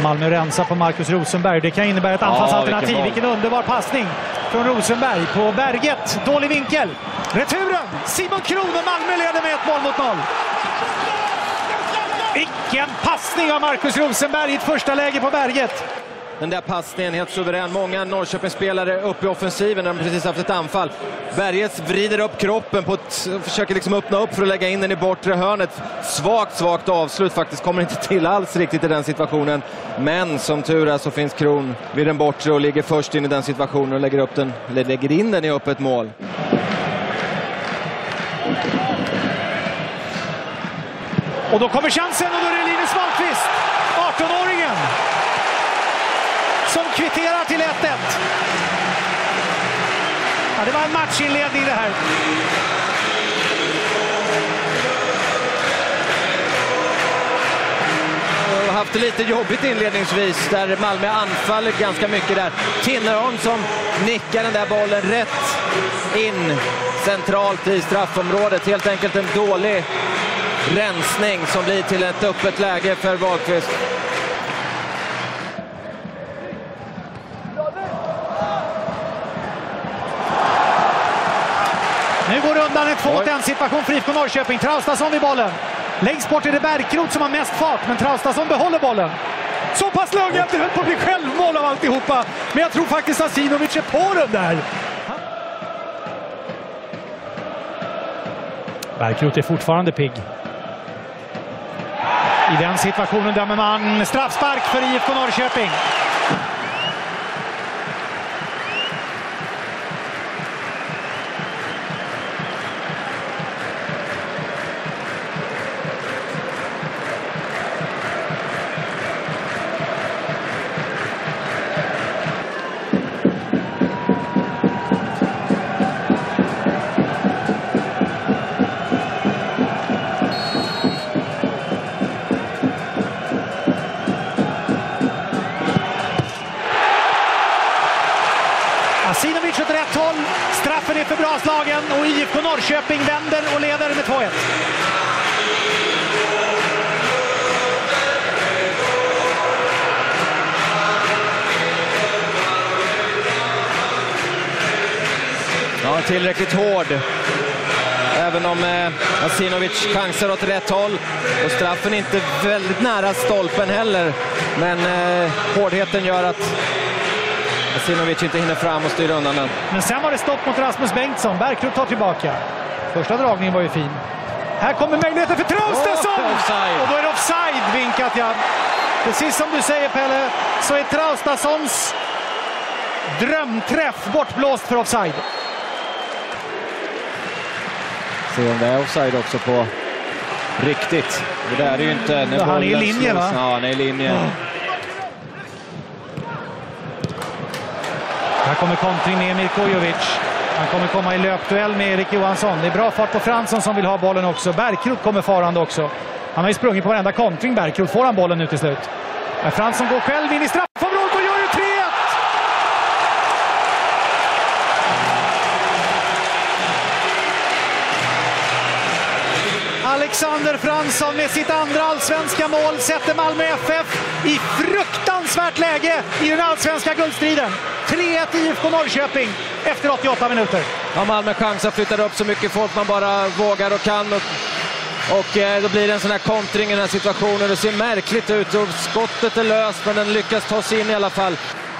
Malmö rensar på Marcus Rosenberg. Det kan innebära ett anfallsalternativ. Vilken underbar passning från Rosenberg på Berget. Dålig vinkel. Returen. Simon Kron och Malmö leder med 1-0. Vilken passning av Marcus Rosenberg i ett första läge på Berget. Den där passningen helt suverän. Många Norrköpingsspelare uppe i offensiven när de precis haft ett anfall. Berget vrider upp kroppen försöker liksom öppna upp för att lägga in den i bortre hörnet. Svagt avslut faktiskt. Kommer inte till alls riktigt i den situationen. Men som tur är så finns Kron vid den bortre och ligger först in i den situationen och lägger in den i öppet mål. Och då kommer chansen och då är det Linus Wahlqvist, 18-åringen, som kvitterar till 1-1. Ja, det var en matchinledning det här. Och haft det lite jobbigt inledningsvis där Malmö anfaller ganska mycket där. Tinnerholm som nickar den där bollen rätt in centralt i straffområdet. Helt enkelt en dålig rensning som blir till ett öppet läge för Wahlqvist. Nu går det undan en 2-1 situation för IFK Norrköping. Traustason i bollen. Längst bort är det Bergkrot som har mest fart, men Traustason behåller bollen. Så pass långt att det höll på att bli självmål av alltihopa. Men jag tror faktiskt att Asinovic är på den där. Bergkrot är fortfarande pigg. I den situationen dömer man straffspark för IFK Norrköping. Asinovic åt rätt håll. Straffen är för bra slagen och IFK Norrköping vänder och leder med 2-1. Ja, tillräckligt hård. Även om Asinovic chansar åt rätt håll. Och straffen är inte väldigt nära stolpen heller. Men hårdheten gör att Asinovic inte hinner fram och styr undan den. Men sen var det stopp mot Rasmus Bengtsson. Bergkrot tar tillbaka. Första dragningen var ju fin. Här kommer möjligheten för Traustason! Och då är det offside vinkat, ja. Precis som du säger, Pelle, så är Traustasons drömträff bortblåst för offside. Se om det är offside också på riktigt. Det där är ju inte... Ja, han är i linje, va? Ja, han är i linje. Ja. Här kommer kontring med Emil Kujovic. Han kommer komma i löpduell med Erik Johansson. Det är bra fart på Fransson som vill ha bollen också. Bergkrot kommer farande också. Han har ju sprungit på varenda kontring. Bergkrot får han bollen nu till slut. Men Fransson går själv in i straffområdet och gör ju 3-1! Alexander Fransson med sitt andra allsvenska mål sätter Malmö FF i fruktansvärt läge i den allsvenska guldstriden. 3-1 IFK Norrköping efter 88 minuter. Ja, Malmö chansar flyttar upp så mycket folk man bara vågar och kan. Och då blir det en sån här kontring i den här situationen. Det ser märkligt ut och skottet är löst, men den lyckas ta sig in i alla fall.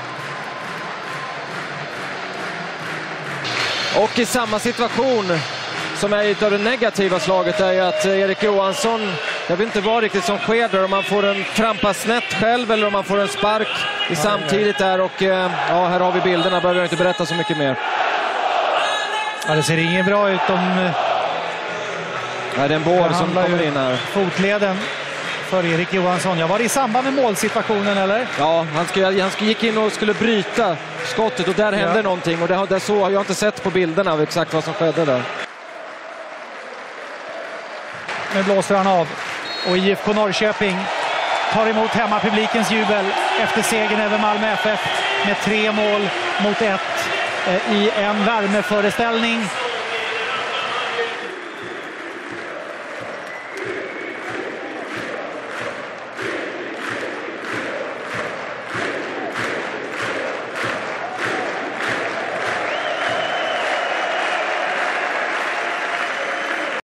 Och i samma situation som är utav det negativa slaget är ju att Erik Johansson, jag vet inte vad riktigt som sker där, om man får en trampa snett själv eller om man får en spark i samtidigt där. Och ja, här har vi bilderna, behöver jag inte berätta så mycket mer. Ja, det ser inget bra ut om... Nej, det är en bår som kommer in här. Fotleden för Erik Johansson. Jag var det i samband med målsituationen, eller? Ja, han gick in och skulle bryta skottet och där hände någonting. Och det så, jag har inte sett på bilderna av exakt vad som skedde där. Nu blåser han av och IFK Norrköping tar emot hemmapublikens jubel efter segern över Malmö FF med 3-1 i en värmeföreställning.